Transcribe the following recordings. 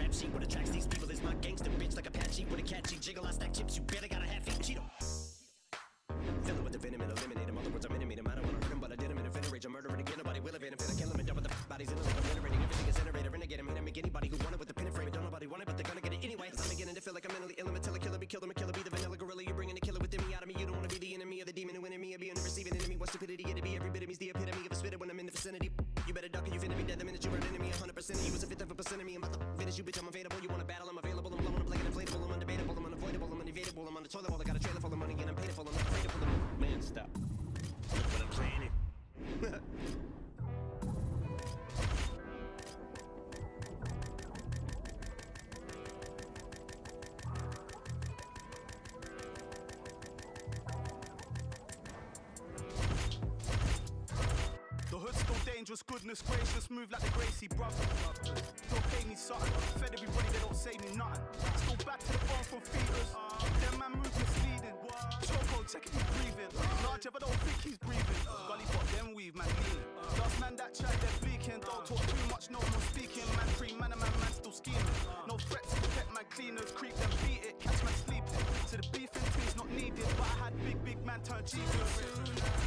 rap sheet. What attracts these people is my gangster bitch, like Apache with a catchy jiggle. I stack chips, you better got a half-eat Cheeto. Fill him with the venom and eliminate him. Other words, I'm intimate him. I don't wanna hurt him, but I did him in a fit rage. I'm murdering again, nobody will evade him. Finna kill him and double the bodies in the I'm generating. Everything is iterator, renegade him. Hit him, make anybody who want it with the pin and frame. Don't nobody want it, but they're gonna get it anyway. I'm beginning to feel like I'm mentally ill. I'm until a killer be killed. I'm a killer, be the vanilla gorilla. You're bringing a killer within me out of me. You don't wanna be the enemy of the demon who in me. Or being the receiving enemy. What stupidity it'd be. Every bit of me's the epitome of a spitter when I'm in the vicinity. You better duck or you finna be dead the minute you run into me. 100% of you was a fifth of a percent of me. I'm about to finish you, bitch. I'm available. You wanna battle? I'm available. I'm blowing up like an inflatable. I'm undebatable. I'm unavoidable. I'm unevadable. I'm on the toilet bowl. I got a trailer full of money and I'm paid for. I'm not afraid to pull them. Man, stop. Look what I'm planning. The hood's still dangerous, goodness gracious, move like the Gracie brother. Don't pay me something, fed everybody, they don't say me nothing. Still back to the bone from feeders, them man move misleading. Choco, check if he's breathing. Large ever don't think he's breathing. Gully bot, them weave, man lean. Last man that tried, they're bleaking. Don't talk too much, no more speaking. Man free, man and man still scheming. No threats, protect man cleaners, creep them, beat it, catch man sleeping. So the beef and things not needed, but I had big man turn Jesus.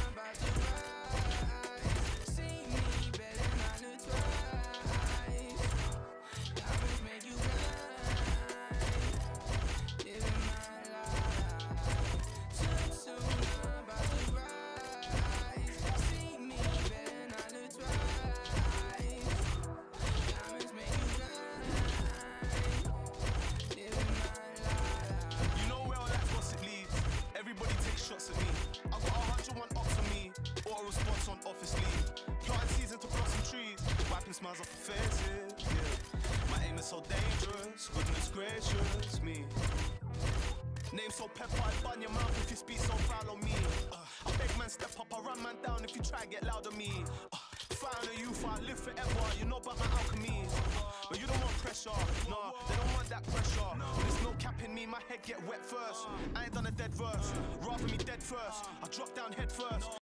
Everybody takes shots at me. I've got 101 ops on me. Auto response on office leave. Planting season to blossom trees. Wiping smiles off the faces. Yeah. My aim is so dangerous. Goodness gracious me. Name so pepper, I bun your mouth if you speak so foul on me. I beg man step up, I run man down if you try get loud on me. Fight on the youth, I live forever. You know about my alchemy. But you don't want pressure, no, they don't want that pressure. There's no cap in me, my head get wet first. I ain't done a dead verse, rather me dead first. I drop down head first.